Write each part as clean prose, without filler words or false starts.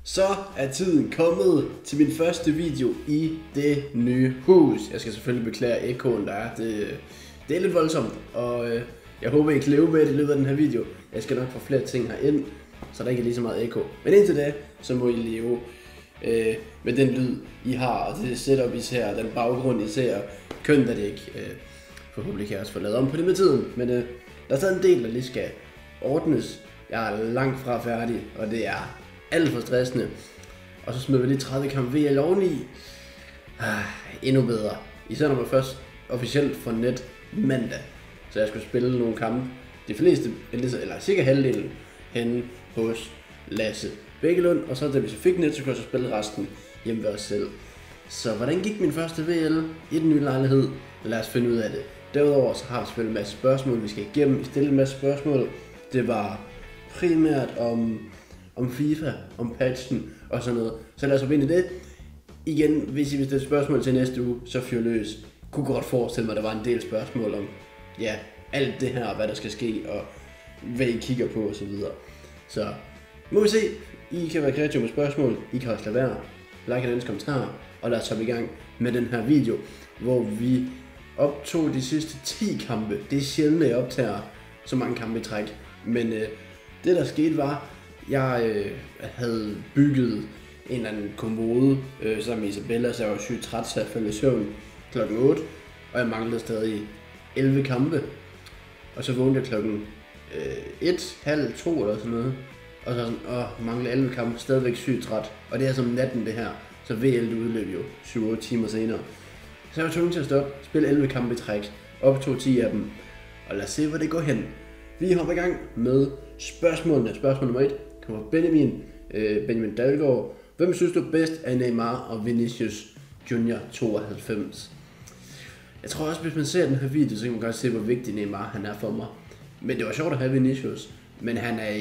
Så er tiden kommet til min første video i det nye hus. Jeg skal selvfølgelig beklage ekkoen, der er. Det er lidt voldsomt, og jeg håber, I kan leve med det i løbet af den her video. Jeg skal nok få flere ting herind, så der ikke er lige så meget ekko. Men indtil da, så må I leve med den lyd, I har, og det setup, I ser, den baggrund, I ser. Kønt er det ikke. Forhåbentlig kan jeg også få lavet om på det med tiden. Men der er stadig en del, der lige skal ordnes. Jeg er langt fra færdig, og det er alt for stressende. Og så smider vi lige 30 kamp VL oveni. Endnu bedre. Især når man først officielt får net mandag. Så jeg skulle spille nogle kampe. De fleste, eller cirka halvdelen, henne hos Lasse Bækkelund. Og så da vi så fik net, så kunne jeg så spille resten hjemme ved os selv. Så hvordan gik min første VL i den nye lejlighed? Lad os finde ud af det. Derudover så har vi selvfølgelig en masse spørgsmål, vi skal igennem. Stille en masse spørgsmål. Det var primært om FIFA, om patchen og sådan noget. Så lad os hoppe ind i det. Igen, hvis I vil stille spørgsmål til næste uge, så fyr løs. Kunne godt forestille mig, at der var en del spørgsmål om alt det her, hvad der skal ske, og hvad I kigger på osv. Så må vi se. I kan være kreative med spørgsmål. I kan også lade være. Like en kommentar, og lad os hoppe i gang med den her video, hvor vi optog de sidste 10 kampe. Det er sjældent, at jeg optager så mange kampe i træk. Men det der skete var, jeg havde bygget en eller anden kommode sammen med Isabella, så jeg var sygt træt, så jeg faldt i søvn klokken 8, og jeg manglede stadig 11 kampe. Og så vågnede jeg klokken 1, halv 2 eller sådan noget, og så sådan, manglede 11 kampe, stadigvæk sygt træt. Og det er som natten det her, så VL udløb jo 7-8 timer senere. Så jeg var tvunget til at stoppe, spille 11 kampe i træk, optog 10 af dem, og lad os se, hvor det går hen. Vi hopper i gang med spørgsmålene. Spørgsmål nummer 1 kommer Benjamin Dalgaard. Hvem synes du er bedst af Neymar og Vinicius Junior 92? Jeg tror også, hvis man ser den her video, så kan man godt se, hvor vigtig Neymar han er for mig. Men det var sjovt at have Vinicius, men han er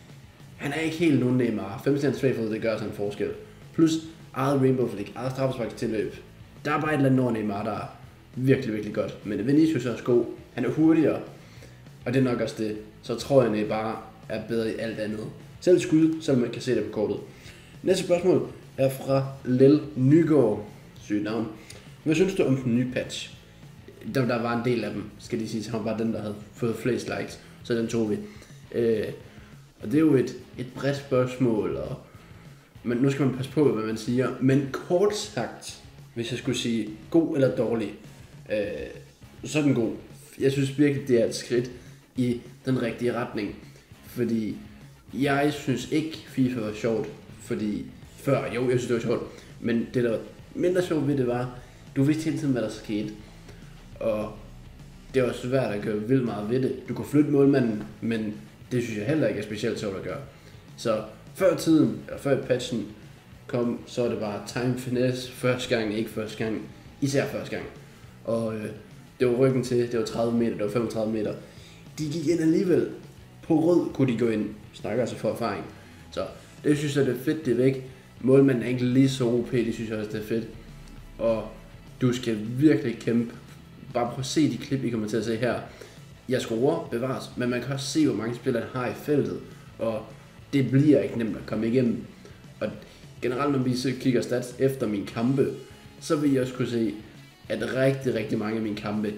ikke helt nogen Neymar. 5 svag for det gør sådan en forskel. Plus eget Rainbow Flick, eget straffesparkstilløb. Der er bare et eller andet over Neymar, der er virkelig, virkelig godt. Men Vinicius er også god. Han er hurtigere. Og det er nok også det. Så tror jeg, at Neymar er bedre i alt andet. Selv skud, selvom man kan se det på kortet. Næste spørgsmål er fra Lel Nygaard. Sygt navn. Hvad synes du om den nye patch? Der var en del af dem, skal de sige. Så han var den, der havde fået flest likes. Så den tog vi. Og det er jo et bredt spørgsmål. Men nu skal man passe på, hvad man siger. Men kort sagt, hvis jeg skulle sige god eller dårlig, så er den god. Jeg synes virkelig, det er et skridt i den rigtige retning. Fordi jeg synes ikke, FIFA var sjovt. Fordi før, jeg synes, det var sjovt. Men det, der var mindre sjovt ved det, var, du vidste hele tiden, hvad der skete. Og det var svært at gøre vildt meget ved det. Du kunne flytte målmanden, men det synes jeg heller ikke er specielt sjovt at gøre. Så før patchen kom, så var det bare time finesse første gang, ikke første gang. Især første gang. Og det var ryggen til, det var 30 meter, det var 35 meter. De gik ind alligevel. På rød kunne de gå ind. Snakker altså for erfaring. Så det synes jeg, det er fedt, det er væk. Målmanden er ikke lige så OP, det synes jeg også, det er fedt. Og du skal virkelig kæmpe. Bare prøv at se de klip, I kommer til at se her. Jeg scorer, bevares, men man kan også se, hvor mange spillere har i feltet. Og det bliver ikke nemt at komme igennem. Og generelt, når vi så kigger stats efter mine kampe, så vil jeg også kunne se, at rigtig, rigtig mange af mine kampe,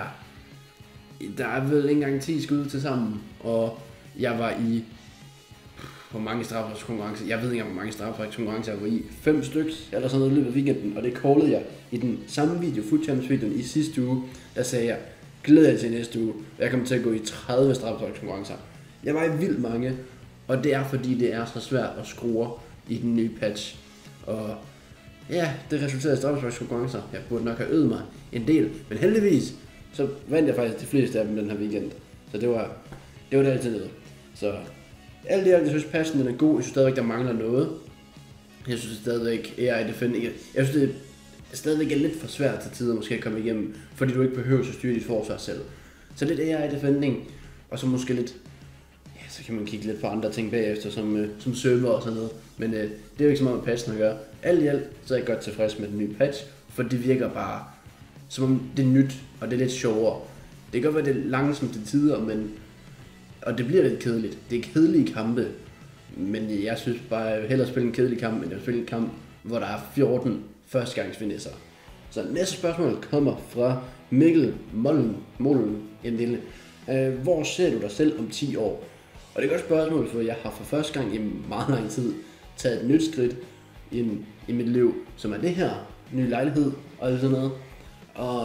der er vel ikke engang 10 skud til sammen, og jeg var i, hvor mange straffesparkskonkurrencer, jeg ved ikke engang, hvor mange straffesparkskonkurrencer jeg var i, 5 stykker, eller sådan noget i løbet af weekenden, og det callede jeg i den samme video, Foot Champions videoen i sidste uge, der sagde jeg, glæder jeg til næste uge, og jeg kommer til at gå i 30 straffesparkskonkurrencer. Jeg var i vildt mange, og det er fordi, det er så svært at score i den nye patch, og ja, det resulterede i straffesparkskonkurrencer. Jeg burde nok have øvet mig en del, men heldigvis, så vandt jeg faktisk de fleste af dem den her weekend. Så det var det altid noget. Så alt det, jeg synes patchen den er god. Jeg synes stadigvæk, der mangler noget. Jeg synes stadigvæk, AI Defending, jeg synes det stadigvæk er lidt for svært til tider måske at komme igennem, fordi du ikke behøver at styre dit forsvar selv. Så lidt AI Defending, og så måske lidt, så kan man kigge lidt på andre ting bagefter, som server og sådan noget. Men det er jo ikke så meget med patchen at gøre. Alt i alt, så er jeg godt tilfreds med den nye patch, for det virker bare som om det er nyt, og det er lidt sjovere. Det kan godt være, det er langsomt til tider, og det bliver lidt kedeligt. Det er kedelige kampe, Men jeg synes bare, jeg vil hellere spille en kedelig kamp, end jeg vil spille en kamp, hvor der er 14 førstegangsfinisher. Så næste spørgsmål kommer fra Mikkel Mollen en lille. Hvor ser du dig selv om 10 år? Og det er et godt spørgsmål, for jeg har for første gang i meget lang tid taget et nyt skridt i mit liv, som er det her, ny lejlighed og sådan noget. Og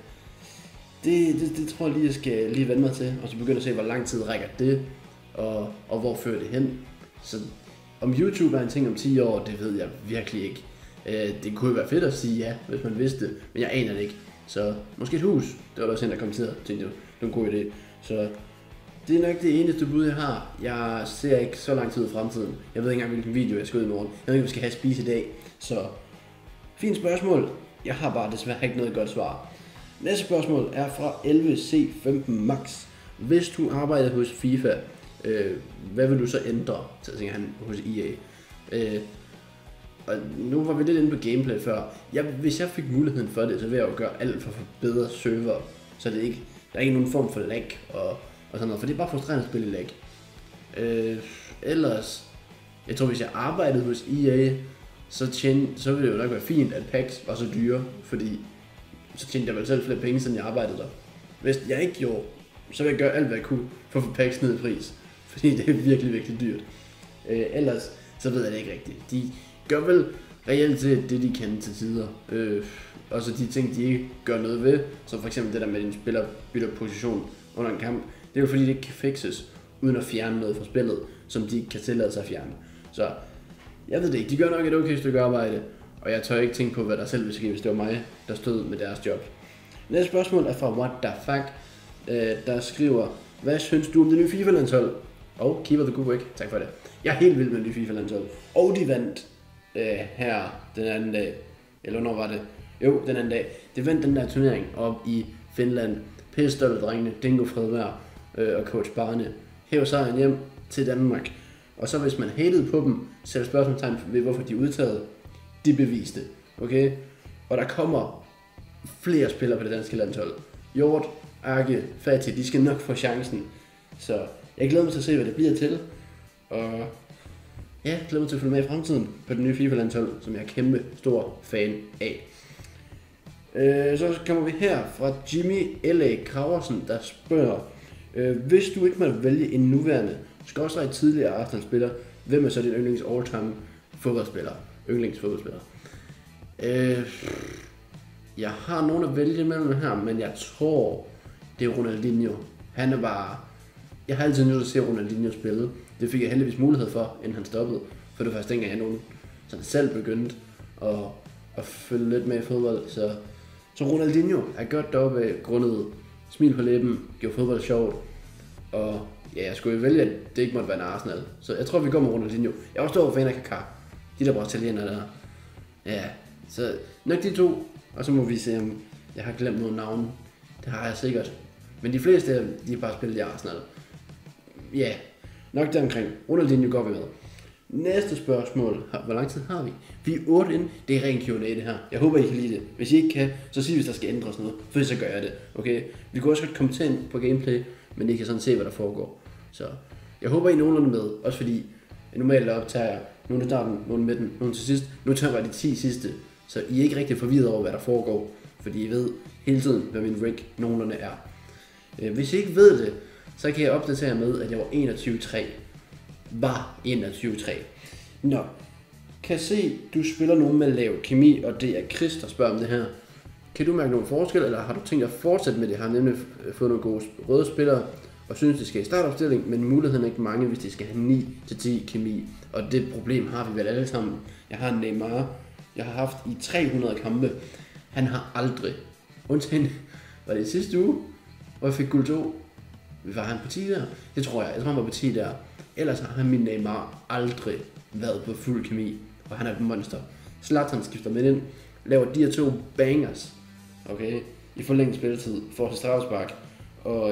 det tror jeg lige, jeg skal lige vende mig til, og så begynde at se, hvor lang tid rækker det, og hvor fører det hen. Så om YouTube er en ting om 10 år, det ved jeg virkelig ikke. Det kunne være fedt at sige ja, hvis man vidste det, men jeg aner det ikke. Så måske et hus, det var også en, der kommenterede, tænkte jeg, det var en god idé. Så det er nok det eneste bud, jeg har. Jeg ser ikke så lang tid i fremtiden. Jeg ved ikke engang, hvilken video jeg skal ud i morgen. Jeg ved ikke, om jeg skal have spise i dag. Så fint spørgsmål. Jeg har bare desværre ikke noget godt svar. Næste spørgsmål er fra 11C15 Max. Hvis du arbejder hos FIFA, hvad vil du så ændre? Så tænker han hos EA. Og nu var vi lidt inde på gameplay før. Hvis jeg fik muligheden for det, så vil jeg jo gøre alt for at forbedre server. Så det ikke, der er ikke nogen form for lag og sådan noget. For det er bare frustrerende at spille lag. Ellers, jeg tror hvis jeg arbejdede hos EA, så ville det jo nok være fint, at packs var så dyre. Fordi så tjente jeg vel selv flere penge, siden jeg arbejdede der. Hvis jeg ikke gjorde, så ville jeg gøre alt hvad jeg kunne for at få packs ned i pris. Fordi det er virkelig, virkelig dyrt. Ellers, så ved jeg det ikke rigtigt. De gør vel reelt set det, de kan til tider. Og så de ting, de ikke gør noget ved, som for eksempel det der med, at en spiller bytter position under en kamp, det er jo fordi, det ikke kan fixes, uden at fjerne noget fra spillet, som de ikke kan tillade sig at fjerne. Så jeg ved det ikke, de gør nok et okay stykke arbejde, og jeg tør ikke tænke på, hvad der selv ville ske, hvis det var mig, der stod med deres job. Næste spørgsmål er fra What the Fuck, der skriver, hvad synes du om det nye FIFA-landshold? Og keep the good work, tak for det. Jeg er helt vild med det nye FIFA-landshold, og de vandt her den anden dag, eller hvornår var det? Jo, den anden dag. Det vandt den der turnering op i Finland. Pistol, drengene, Dingo Fredberg og coach Barne hæver sejren hjem til Danmark. Og så hvis man hatede på dem, sætter spørgsmålstegn ved hvorfor de er udtaget, de beviste. Okay? Og der kommer flere spillere på det danske landshold. Hjort, Arke, Fatih, de skal nok få chancen. Så jeg glæder mig til at se, hvad det bliver til. Og ja, jeg glæder mig til at følge med i fremtiden på det nye FIFA-landshold, som jeg er kæmpe stor fan af. Så kommer vi her fra Jimmy L.A. Kraversen, der spørger, hvis du ikke må vælge en nuværende, skorstræk tidligere Arsenal-spiller, hvem er så din yndlings all-time fodboldspiller? Jeg har nogen at vælge mellem her, men jeg tror, det er Ronaldinho. Han er bare... Jeg har altid nødt til at se Ronaldinho spille. Det fik jeg heldigvis mulighed for, inden han stoppede. For det var faktisk dengang, jeg sådan selv begyndte at følge lidt med i fodbold. Så Ronaldinho er godt deroppe af grundet smil på læben, gjorde fodbold sjovt. Og ja, jeg skulle jo vælge, at det ikke måtte være en Arsenal. Så jeg tror, vi går med Ronaldinho. Jeg er også stor fan af Kaká. De der brasilianere der. Ja, så nok de to. Og så må vi se, om jeg har glemt nogle navne. Det har jeg sikkert. Men de fleste af dem, de har bare spillet i Arsenal. Ja, nok deromkring. Ronaldinho går vi med. Næste spørgsmål. Hvor lang tid har vi? Vi er 8 inde. Det er ren Q&A det her. Jeg håber, I kan lide det. Hvis I ikke kan, så sig hvis der skal ændres noget. For så gør jeg det. Okay? Vi kan også godt kommentere ind på gameplay, men I kan sådan se, hvad der foregår. Så jeg håber, I er nogenlunde med. Også fordi normalt optager jeg nogle i starten, nogle i midten, nogle til sidst. Nu tager jeg de 10 sidste. Så I er ikke rigtig forvirret over, hvad der foregår. Fordi I ved hele tiden, hvad min rig nogenlunde er. Hvis I ikke ved det, så kan jeg opdatere med, at jeg var 21-3. Var 21-3. Nå, kan se, du spiller nogen med lav kemi, og det er Chris, der spørger om det her. Kan du mærke nogen forskel, eller har du tænkt at fortsætte med det? Har nemlig fået nogle gode røde spillere, og synes, de skal i startopstilling, men muligheden er ikke mange, hvis de skal have 9-10 kemi. Og det problem har vi vel alle sammen. Jeg har Neymar, jeg har haft i 300 kampe. Han har aldrig, undtagen, var det sidste uge, hvor jeg fik guld 2. Var han på 10 der? Det tror jeg. Jeg tror, han var på 10 der. Ellers har han min Neymar aldrig været på fuld kemi. Og han er et monster. Zlatan skifter med ind. Laver de her 2 bangers. Okay? I forlænget spilletid. Får til straffespark. Og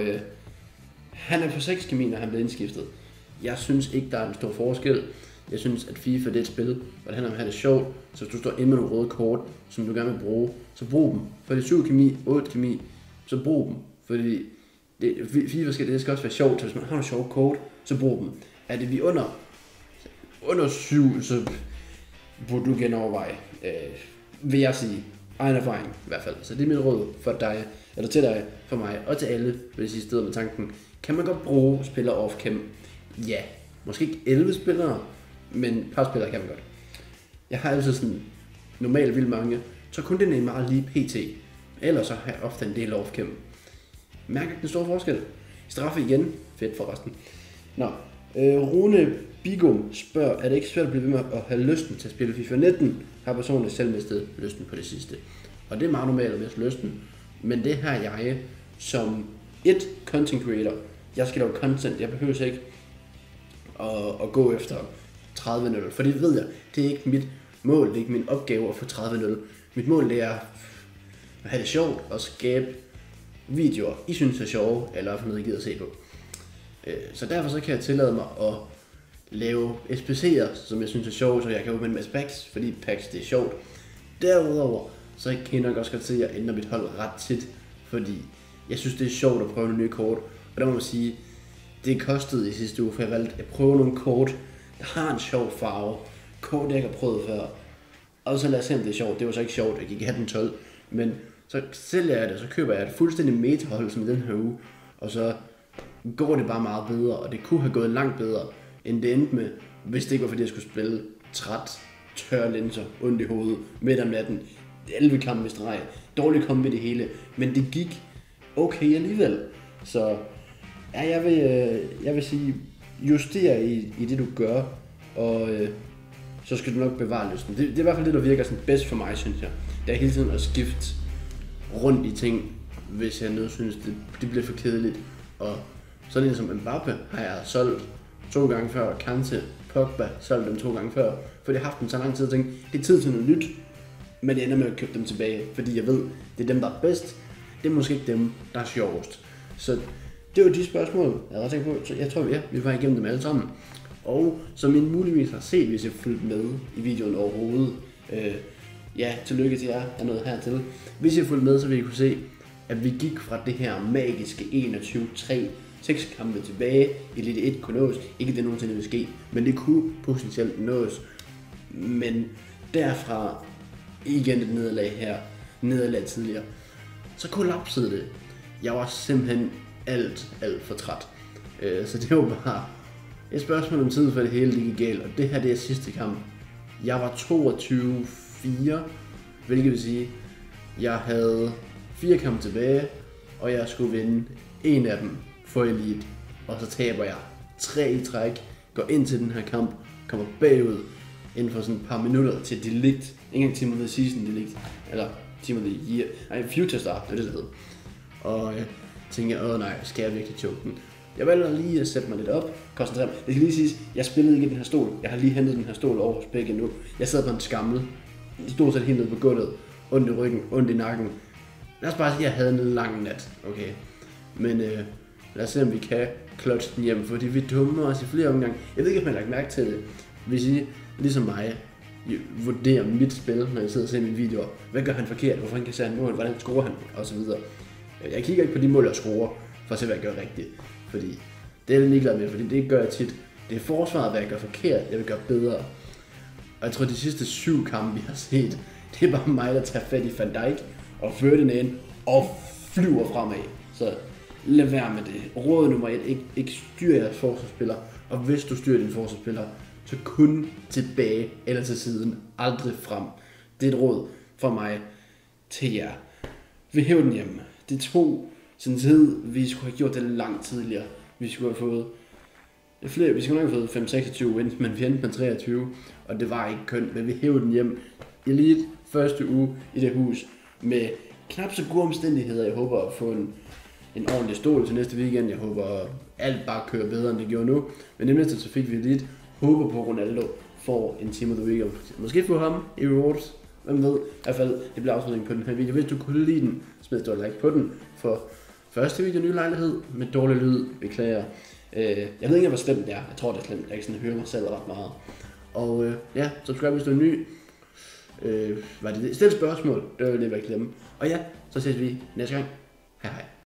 han er på 6 kemi, når han bliver indskiftet. Jeg synes ikke, der er en stor forskel. Jeg synes, at FIFA det er et spil, hvor det handler om at have det sjovt. Så hvis du står inde med nogle røde kort, som du gerne vil bruge, så brug dem. For det er 7 kemi, 8 kemi, så brug dem. Fordi FIFA det skal også være sjovt, så hvis man har nogle sjove kort, så brug dem. Er det vi under under 7, så burde du genoverveje, vil jeg sige. Egen erfaring i hvert fald. Så det er mit råd for dig, eller til dig, for mig, og til alle, vil jeg sige, stedet med tanken. Kan man godt bruge spillere off-cam? Ja. Måske ikke 11 spillere, men et par spillere kan man godt. Jeg har altid sådan normalt vildt mange, så kun det er meget lige PT. Ellers så har jeg ofte en del off-cam. Mærker ikke den store forskel. Straffe igen. Fedt forresten. Nå. Rune Bigum spørger, er det ikke svært at blive ved med at have lysten til at spille FIFA 19? Har personligt selv mistet lysten på det sidste. Og det er meget normalt at miste lysten. Men det her jeg som et content creator. Jeg skal lave content. Jeg behøver ikke at gå efter 30-0. For det ved jeg. Det er ikke mit mål. Det er ikke min opgave at få 30-0. Mit mål det er at have det sjovt og skabe videoer, I synes er sjove, eller for noget, I gider at se på. Så derfor så kan jeg tillade mig at lave SPC'er, som jeg synes er sjove, så jeg kan åbne en masse packs, fordi packs det er sjovt. Derudover, så kan jeg nok også godt se, at jeg ændrer mit hold ret tit, fordi jeg synes det er sjovt at prøve nogle nye kort. Og der må man sige, det kostede i sidste uge, for jeg valgte at prøve nogle kort, der har en sjov farve. Kort jeg ikke har prøvet før. Og så lad os se om det er sjovt. Det var så ikke sjovt, jeg gik i 18-12, men så sælger jeg det, og så køber jeg et fuldstændig meta-hold som i den her uge, og så går det bare meget bedre, og det kunne have gået langt bedre, end det endte med, hvis det ikke var fordi jeg skulle spille træt, tørre linser, ondt i hovedet, midt om natten, 11 kampe i streg, dårligt kombi det hele, men det gik okay alligevel. Så ja, jeg vil sige, justere i det du gør, og så skal du nok bevare lysten. Det er i hvert fald det, der virker sådan bedst for mig, synes jeg. Det er hele tiden at skifte rundt i ting, hvis jeg nu synes, det bliver for kedeligt. Og sådan en som Mbappé har jeg solgt 2 gange før, Kante, Pogba, solgt dem 2 gange før, for jeg har haft dem så lang tid og tænkt, det er tid til noget nyt, men jeg ender med at købe dem tilbage, fordi jeg ved, det er dem, der er bedst, det er måske ikke dem, der er sjovest. Så det var de spørgsmål, jeg havde tænkt på, så jeg tror, vi var igennem dem alle sammen. Og som I muligvis har set, hvis jeg fulgte med i videoen overhovedet, ja, tillykke til jer, der er noget hertil. Hvis I fulgte med, så vil I kunne se, at vi gik fra det her magiske 21-3, 6 kampe tilbage, Elite 1 kunne nås. Ikke det nogensinde vil ske, men det kunne potentielt nås. Men derfra, igen et nederlag tidligere, så kollapsede det. Jeg var simpelthen alt for træt. Så det var bare et spørgsmål om tid, for det hele gik galt. Og det her det er sidste kamp. Jeg var 22-4, hvilket vil sige, jeg havde 4 kampe tilbage, og jeg skulle vinde en af dem for Elite. Og så taber jeg 3 i træk, går ind til den her kamp, kommer bagud inden for sådan et par minutter til Delict. Ikke engang Team of the Season Delict, eller Team of the Year, nej, Future Star, det er det, der hedder. Og tænker, nej, skal jeg virkelig choke den? Jeg valgte lige at sætte mig lidt op, koncentrere mig. Det skal lige siges, jeg spillede ikke i den her stol. Jeg har lige hentet den her stol over hos begge nu. Jeg sad på en skammel. Jeg stod så helt nede på gulvet. Ondt i ryggen, ondt i nakken. Lad os bare sige, at jeg havde en lang nat. Okay. Men lad os se, om vi kan clutche den hjem, fordi vi dummer os i flere omgange. Jeg ved ikke, om jeg har lagt mærke til det. Hvis I, ligesom mig, vurderer mit spil, når jeg sidder og ser mine videoer. Hvad gør han forkert? Hvorfor han kan sætte mål? Hvordan scorer han? Og så videre. Jeg kigger ikke på de mål, jeg scorer, for at se, hvad jeg gør rigtigt. Fordi det er jeg ligeglad med, fordi det gør jeg tit. Det er forsvaret, hvad jeg gør forkert, jeg vil gøre bedre. Og jeg tror, de sidste 7 kampe, vi har set, det er bare mig, der tager fat i Van Dijk og fører den ind og flyver fremad. Så lad være med det. Råd nummer 1, ikke styr jeres forsvarsspiller. Og hvis du styrer din forsvarsspiller, så kun tilbage eller til siden, aldrig frem. Det er et råd fra mig til jer. Vi hæver den hjemme. Det tog sådan tid, vi skulle have gjort det langt tidligere. Vi skulle have fået flere, vi skulle nok have fået 5-26 wins, men vi endte med 23, og det var ikke kønt, men vi hævde den hjem. Elite første uge i det hus med knap så gode omstændigheder. Jeg håber at få en ordentlig stol til næste weekend. Jeg håber alt bare kører bedre, end det gjorde nu. Men nemlig så fik vi Elite. Håber på Ronaldo får en Team of the Week. Måske få ham i rewards. Hvem ved? I hvert fald, det bliver afslutningen på den her video. Hvis du kunne lide den, smid et like på den. For første video, ny lejlighed med dårlig lyd. Beklager. Jeg ved ikke, hvor slemt det er. Jeg tror, det er slemt. Jeg kan sådan høre mig selv ret meget. Og ja, subscribe hvis du er ny. Var det det? Stil spørgsmål. Det var det, jeg glemme. Og ja, så ses vi næste gang. Hej hej.